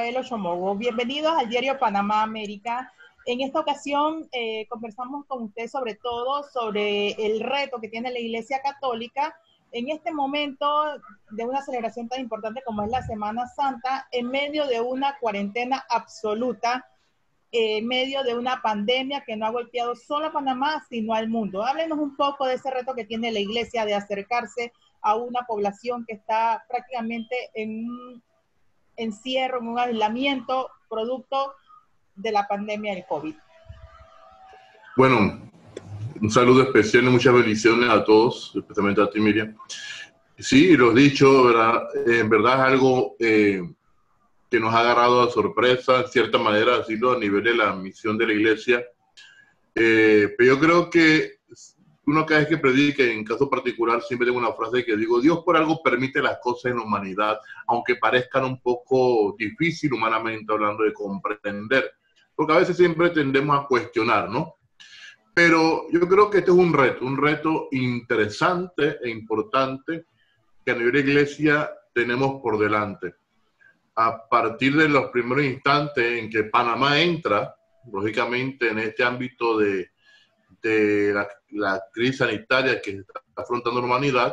Rafael Ochomogo. Bienvenidos al diario Panamá América. En esta ocasión conversamos con usted sobre todo sobre el reto que tiene la Iglesia Católica en este momento de una celebración tan importante como es la Semana Santa, en medio de una cuarentena absoluta, en medio de una pandemia que no ha golpeado solo a Panamá, sino al mundo. Háblenos un poco de ese reto que tiene la Iglesia de acercarse a una población que está prácticamente en un encierro, en un aislamiento, producto de la pandemia del COVID. Bueno, un saludo especial y muchas bendiciones a todos, especialmente a ti, Miriam. Sí, lo he dicho, ¿verdad? En verdad es algo que nos ha agarrado a sorpresa, en cierta manera, así a nivel de la misión de la Iglesia. Pero yo creo que uno cada vez que predica, en caso particular, siempre tengo una frase que digo: Dios por algo permite las cosas en la humanidad, aunque parezcan un poco difícil humanamente hablando de comprender, porque a veces siempre tendemos a cuestionar, ¿no? Pero yo creo que este es un reto interesante e importante que a nivel de Iglesia tenemos por delante. A partir de los primeros instantes en que Panamá entra, lógicamente, en este ámbito de la crisis sanitaria que está afrontando la humanidad,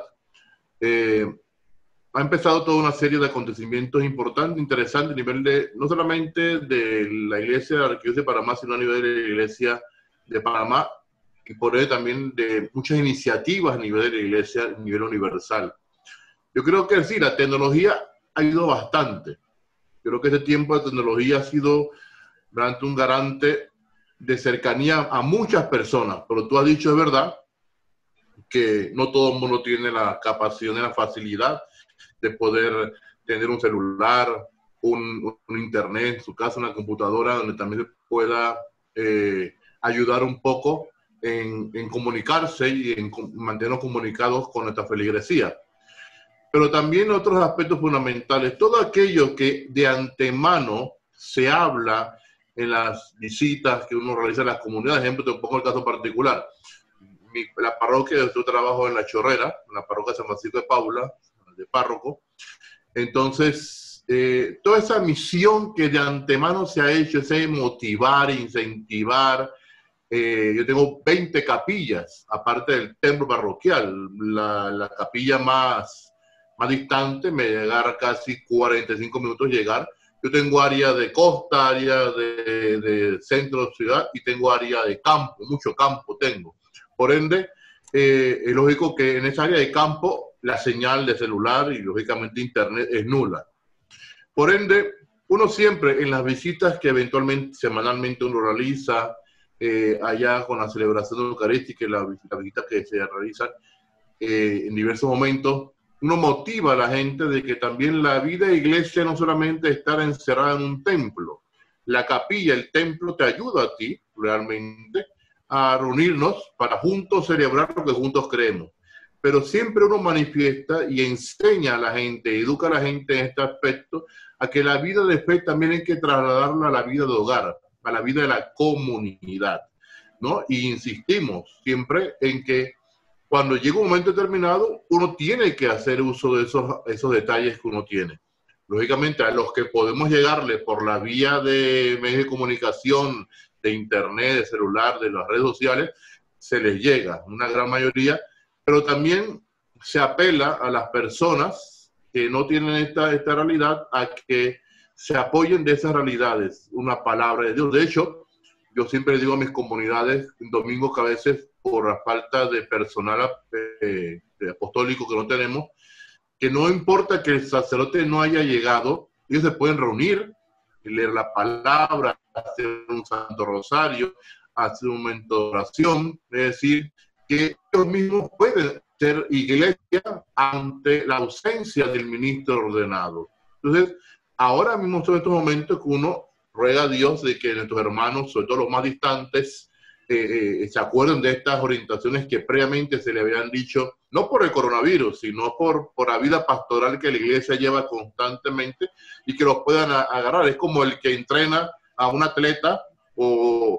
ha empezado toda una serie de acontecimientos importantes, interesantes, a nivel de, no solamente de la Iglesia de la Arquidiócesis de Panamá, sino a nivel de la Iglesia de Panamá, y por ello también de muchas iniciativas a nivel de la Iglesia, a nivel universal. Yo creo que sí, la tecnología ha ido bastante. Creo que este tiempo de tecnología ha sido realmente un garante de cercanía a muchas personas, pero tú has dicho, es verdad, que no todo el mundo tiene la capacidad ni la facilidad de poder tener un celular, un internet en su casa, una computadora, donde también se pueda ayudar un poco en comunicarse y en mantenernos comunicados con nuestra feligresía. Pero también otros aspectos fundamentales, todo aquello que de antemano se habla en las visitas que uno realiza en las comunidades. Ejemplo, te pongo el caso particular. La parroquia donde yo trabajo en La Chorrera, en la parroquia de San Francisco de Paula, de párroco. Entonces, toda esa misión que de antemano se ha hecho, ese motivar, incentivar. Yo tengo 20 capillas, aparte del templo parroquial. La capilla más distante me llegará casi 45 minutos llegar. Yo tengo área de costa, área de centro de ciudad y tengo área de campo, mucho campo tengo. Por ende, es lógico que en esa área de campo la señal de celular y lógicamente internet es nula. Por ende, uno siempre en las visitas que eventualmente, semanalmente uno realiza, allá con la celebración eucarística y las visitas que se realizan en diversos momentos, uno motiva a la gente de que también la vida de iglesia no solamente estar encerrada en un templo. La capilla, el templo te ayuda a ti realmente a reunirnos para juntos celebrar lo que juntos creemos. Pero siempre uno manifiesta y enseña a la gente, educa a la gente en este aspecto, a que la vida de fe también hay que trasladarla a la vida de hogar, a la vida de la comunidad, ¿no? Y insistimos siempre en que cuando llega un momento determinado, uno tiene que hacer uso de esos detalles que uno tiene. Lógicamente, a los que podemos llegarle por la vía de medios de comunicación, de internet, de celular, de las redes sociales, se les llega, una gran mayoría, pero también se apela a las personas que no tienen esta realidad a que se apoyen de esas realidades, una palabra de Dios. De hecho, yo siempre digo a mis comunidades, domingos que a veces por la falta de personal apostólico que no tenemos, que no importa que el sacerdote no haya llegado, ellos se pueden reunir, leer la palabra, hacer un santo rosario, hacer un momento de oración, es decir, que ellos mismos pueden ser iglesia ante la ausencia del ministro ordenado. Entonces, ahora mismo son estos momentos que uno ruega a Dios de que nuestros hermanos, sobre todo los más distantes, se acuerden de estas orientaciones que previamente se le habían dicho, no por el coronavirus, sino por la vida pastoral que la iglesia lleva constantemente y que los puedan agarrar. Es como el que entrena a un atleta o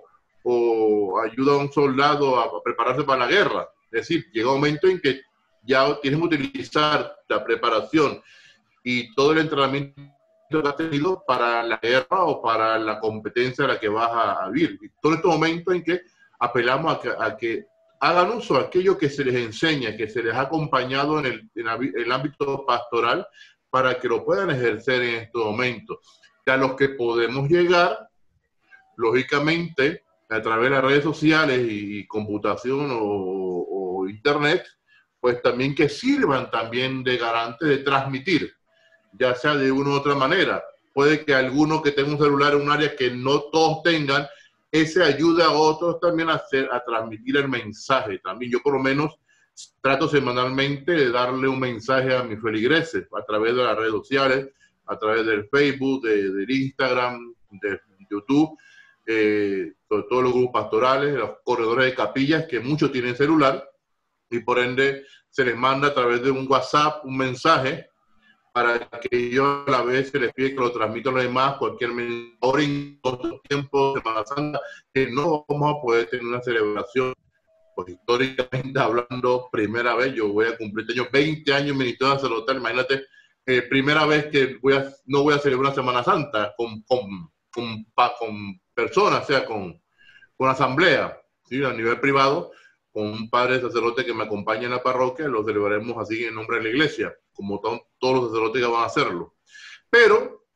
ayuda a un soldado a prepararse para la guerra. Es decir, llega un momento en que ya tienen que utilizar la preparación y todo el entrenamiento que has tenido para la guerra o para la competencia a la que vas a vivir. Y todos estos momentos en que apelamos a que hagan uso de aquello que se les enseña, que se les ha acompañado en el ámbito pastoral, para que lo puedan ejercer en estos momentos. Y a los que podemos llegar, lógicamente, a través de las redes sociales y computación o internet, pues también que sirvan también de garante de transmitir, ya sea de una u otra manera. Puede que alguno que tenga un celular en un área que no todos tengan, ese ayuda a otros también a transmitir el mensaje. También yo por lo menos trato semanalmente de darle un mensaje a mis feligreses a través de las redes sociales, a través del Facebook, del Instagram, de YouTube, sobre todo los grupos pastorales, los corredores de capillas, que muchos tienen celular, y por ende se les manda a través de un WhatsApp un mensaje para que ellos a la vez se les pide que lo transmitan a los demás, cualquier hora en otro tiempo, Semana Santa, que no vamos a poder tener una celebración. Pues históricamente hablando, primera vez, yo voy a cumplir este año 20 años ministro sacerdotal, imagínate, primera vez que no voy a celebrar una Semana Santa con personas, o sea, con asamblea, ¿sí? A nivel privado, con un padre sacerdote que me acompaña en la parroquia, lo celebraremos así en nombre de la iglesia, como todos los sacerdotes que van a hacerlo. Pero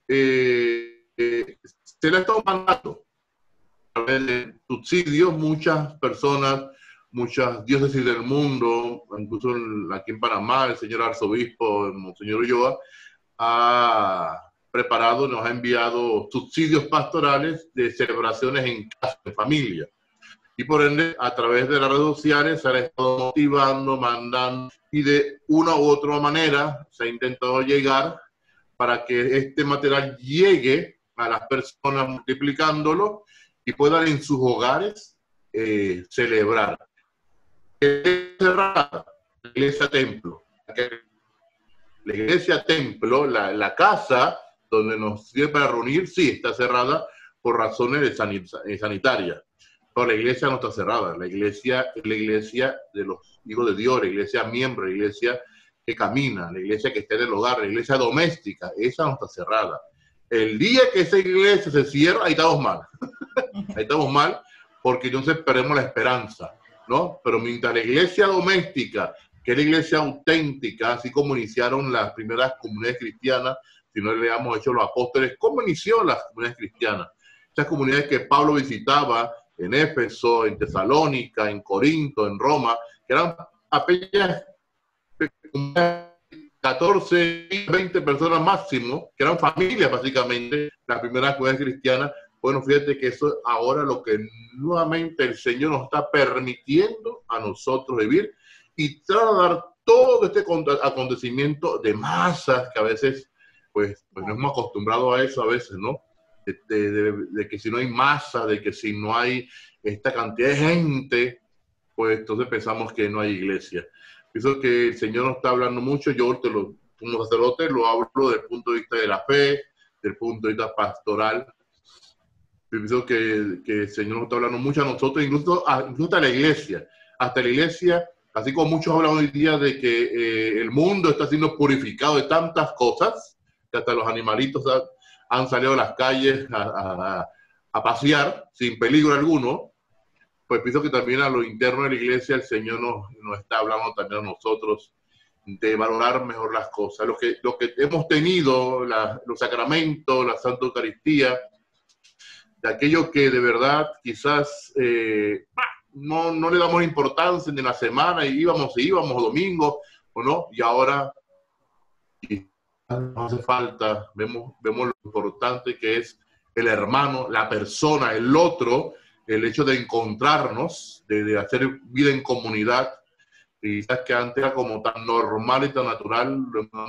se le ha estado mandando a través de subsidios muchas personas, muchas diócesis del mundo, incluso aquí en Panamá, el señor arzobispo, el monseñor Ulloa, ha preparado, nos ha enviado subsidios pastorales de celebraciones en casa, de familia. Y por ende, a través de las redes sociales se ha estado motivando, mandando, y de una u otra manera se ha intentado llegar para que este material llegue a las personas multiplicándolo y puedan en sus hogares celebrar. La iglesia templo. La iglesia templo, la casa donde nos sirve para reunir, sí, está cerrada por razones sanitarias. Pero la iglesia no está cerrada. La iglesia es la iglesia de los hijos de Dios, la iglesia miembro, la iglesia que camina, la iglesia que está en el hogar, la iglesia doméstica. Esa no está cerrada. El día que esa iglesia se cierra, ahí estamos mal. Ahí estamos mal porque entonces perdemos la esperanza, ¿no? Pero mientras la iglesia doméstica, que es la iglesia auténtica, así como iniciaron las primeras comunidades cristianas, si no le hemos hecho los apóstoles, ¿cómo inició las comunidades cristianas? Esas comunidades que Pablo visitaba en Éfeso, en Tesalónica, en Corinto, en Roma, que eran apenas 14, 20 personas máximo, que eran familias básicamente, las primeras comunidades cristianas. Bueno, fíjate que eso es ahora lo que nuevamente el Señor nos está permitiendo a nosotros vivir y trasladar todo este acontecimiento de masas que a veces, pues no hemos acostumbrado a eso a veces, ¿no? De que si no hay masa, de que si no hay esta cantidad de gente, pues entonces pensamos que no hay iglesia. Pienso que el Señor nos está hablando mucho. Yo como sacerdote lo hablo desde el punto de vista de la fe, desde el punto de vista pastoral. Pienso que el Señor nos está hablando mucho a nosotros, incluso hasta la iglesia. Hasta la iglesia, así como muchos hablan hoy día de que el mundo está siendo purificado de tantas cosas, que hasta los animalitos han salido a las calles a pasear sin peligro alguno, pues pienso que también a lo interno de la iglesia el Señor nos está hablando también a nosotros de valorar mejor las cosas. Lo que hemos tenido, los sacramentos, la Santa Eucaristía, de aquello que de verdad quizás no le damos importancia en la semana y íbamos domingo o no, y ahora no hace falta, vemos lo importante que es el hermano, la persona, el otro, el hecho de encontrarnos, de hacer vida en comunidad, y quizás que antes era como tan normal y tan natural,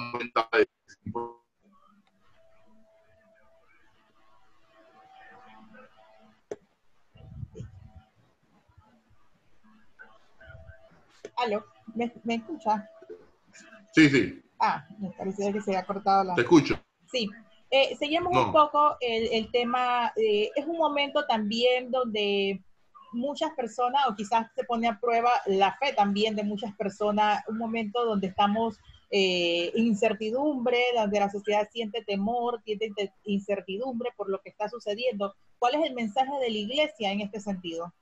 ¿Aló? ¿Me escucha? Sí, sí. Me parecía que se había cortado la... Te escucho. Sí. Seguimos un poco el tema. Es un momento también donde muchas personas, o quizás se pone a prueba la fe también de muchas personas, un momento donde estamos incertidumbre, donde la sociedad siente temor, siente incertidumbre por lo que está sucediendo. ¿Cuál es el mensaje de la iglesia en este sentido?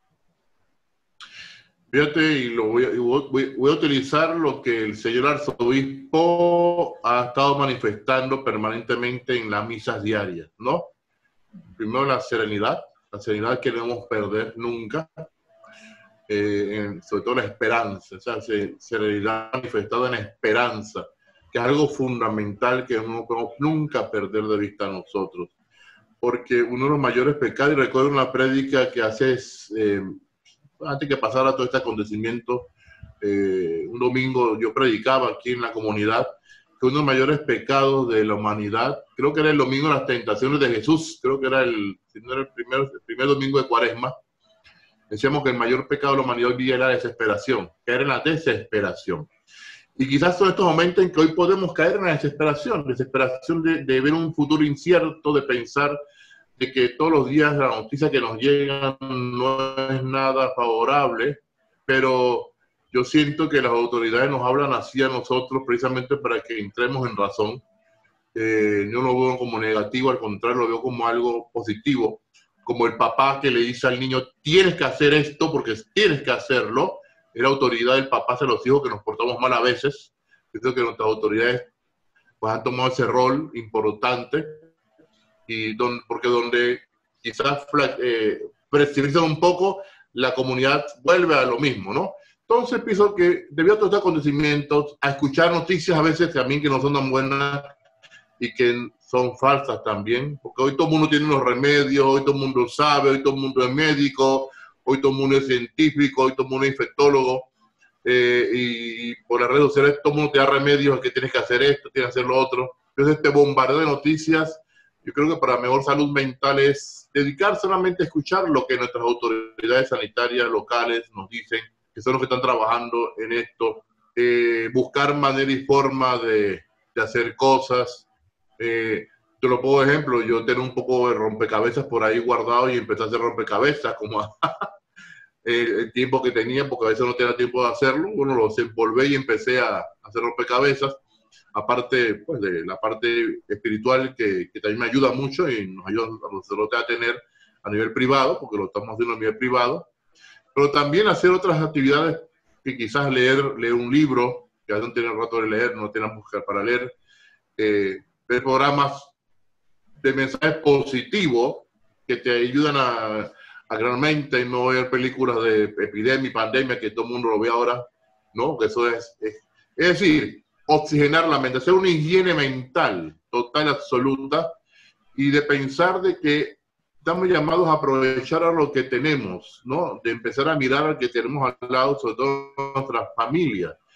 Fíjate, y voy a utilizar lo que el señor arzobispo ha estado manifestando permanentemente en las misas diarias, ¿no? Primero la serenidad que no debemos perder nunca, sobre todo la esperanza, o sea, serenidad manifestada en esperanza, que es algo fundamental que no podemos nunca perder de vista a nosotros. Porque uno de los mayores pecados, y recuerdo una prédica que haces antes que pasara todo este acontecimiento, un domingo yo predicaba aquí en la comunidad que uno de los mayores pecados de la humanidad, creo que era el domingo de las tentaciones de Jesús, creo que era si no era el primer domingo de Cuaresma, decíamos que el mayor pecado de la humanidad hoy día era la desesperación, caer en la desesperación. Y quizás son estos momentos en que hoy podemos caer en la desesperación de ver un futuro incierto, de pensar de que todos los días la noticia que nos llega no es nada favorable, pero yo siento que las autoridades nos hablan así a nosotros precisamente para que entremos en razón. Yo no lo veo como negativo, al contrario, lo veo como algo positivo, como el papá que le dice al niño, tienes que hacer esto porque tienes que hacerlo. Es la autoridad del papá hacia los hijos que nos portamos mal a veces. Yo creo que nuestras autoridades pues, han tomado ese rol importante, y porque donde quizás flexibilizan un poco, la comunidad vuelve a lo mismo, ¿no? Entonces pienso que debido a todos estos acontecimientos, a escuchar noticias a veces también que no son tan buenas y que son falsas también, porque hoy todo el mundo tiene unos remedios, hoy todo el mundo sabe, hoy todo el mundo es médico, hoy todo el mundo es científico, hoy todo el mundo es infectólogo, y por las redes sociales todo el mundo te da remedios, que tienes que hacer esto, tienes que hacer lo otro. Entonces este bombardeo de noticias, yo creo que para mejor salud mental es dedicar solamente a escuchar lo que nuestras autoridades sanitarias locales nos dicen, que son los que están trabajando en esto, buscar manera y forma de hacer cosas. Te lo pongo de ejemplo, yo tengo un poco de rompecabezas por ahí guardado y empecé a hacer rompecabezas como el tiempo que tenía, porque a veces no tenía tiempo de hacerlo. Bueno, los empolvé y empecé a hacer rompecabezas. Aparte pues, de la parte espiritual que también me ayuda mucho y nos ayuda a los sacerdotes a tener a nivel privado, porque lo estamos haciendo a nivel privado, pero también hacer otras actividades que quizás leer un libro, que a veces no tienen rato de leer, no tienen buscar para leer, ver programas de mensajes positivos que te ayudan a realmente no ver películas de epidemia y pandemia que todo el mundo lo ve ahora, ¿no? Que eso es decir, oxigenar la mente, hacer una higiene mental total, absoluta, y de pensar de que estamos llamados a aprovechar a lo que tenemos, ¿no? De empezar a mirar al que tenemos al lado, sobre todo nuestras familias.